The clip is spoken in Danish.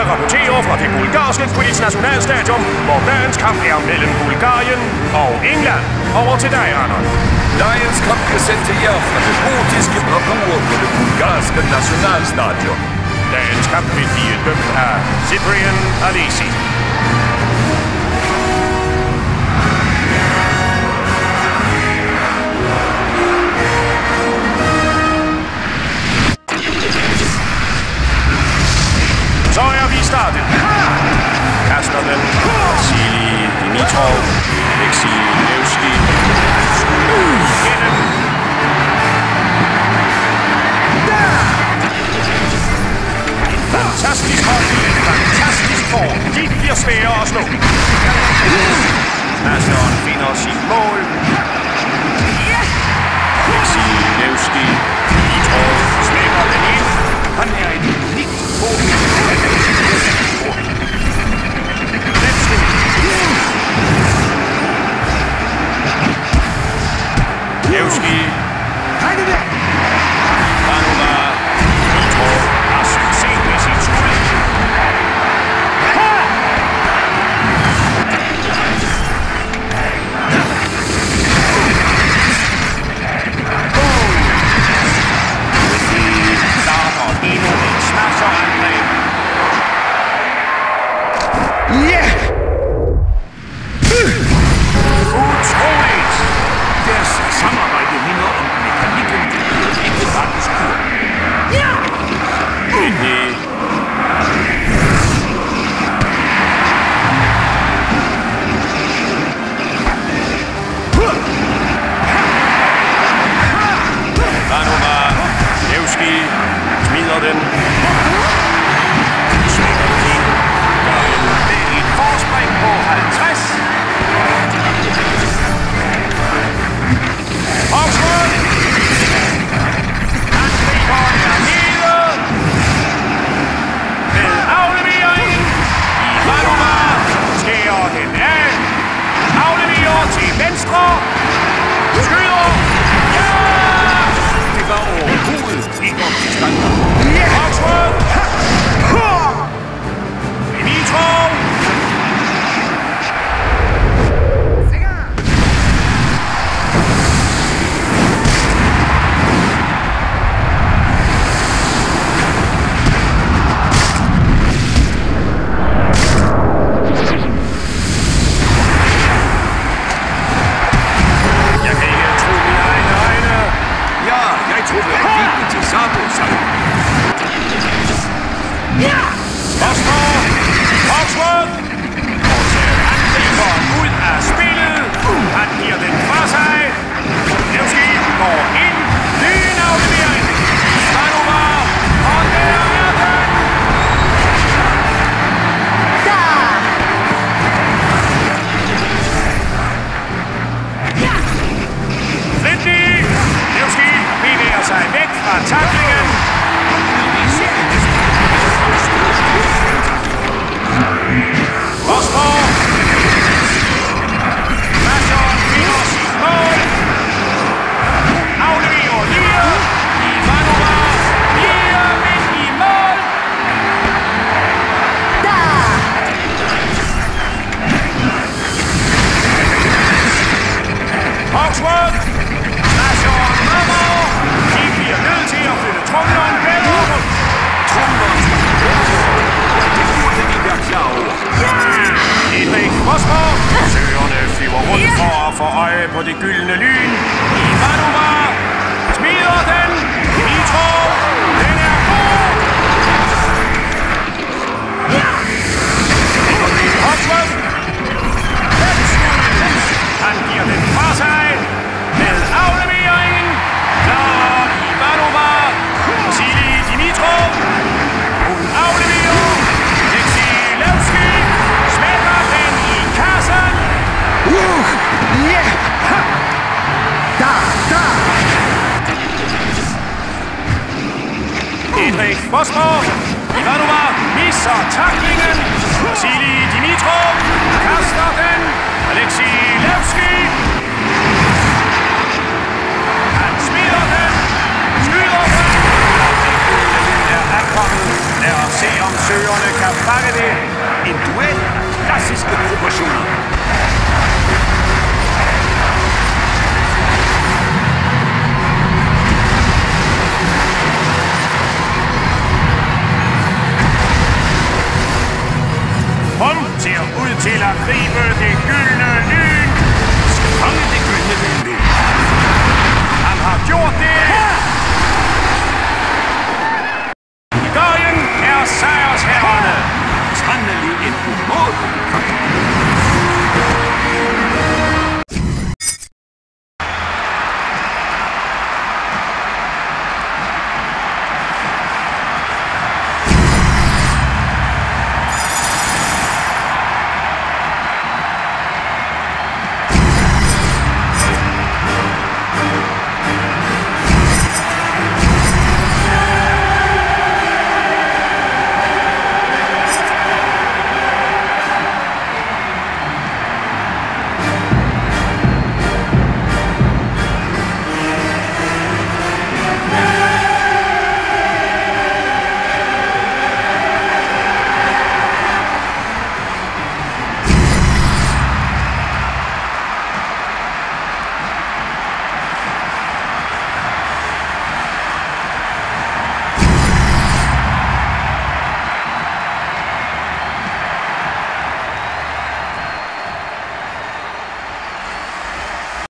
rapporterer fra det bulgarske Quidditch nationalstadion, hvor dagens kamp er mellem Bulgarien og England. Over til dig, Arnold. Dagens kamp præsenterer fra det gotiske bravur på det bulgarske nationalstadion. Dagens kamp vil blive dømt af Cyprien Alesi. Så er vi startet. Kaster den. Vasili Dimitrov. Alexi Levski. Gennem. Fantastisk hold. Fantastisk form. De bliver svære at slå. Masteren finder sit mål. Alexi Levski. Dimitrov slæber den ind. Han er et unikt form. Levski. Vogler. Dimitrov har succes med sit skud. Starter endnu et smasherangreb. Utroligt! Deres samarbejde minder om mekanikken i ikke faktisk kur. Vanova, Levski, smider den. Smider den ind. Med et forspring på 50. Oxford! Angriberen er nede. Med aflevering. Vanova skærer den af. Afleverer til venstre. Skyder. Ja! Det var overhovedet ikke op til standard. Oxford! Dimitrov! På det gyldne lyn. Vanova smider den. Dimitrov. Den er god. Oxford. Han giver den fra sig. Med afleveringen. Klar i Vanova. Vasili Dimitrov. Hun afleverer. Alexi Levski smækker den i kassen. Henrik Vogler. Vanova misser taklingen. Vasili Dimitrov kaster den. Alexi Levski. Han smider den. Skyder den. ankommet. Lad os se, om søgerne kan fange det. En duel. Klassiske proportioner. Hun ser ud til at gribe det gyldne lyn. Fange det gyldne lyn. Han har gjort det!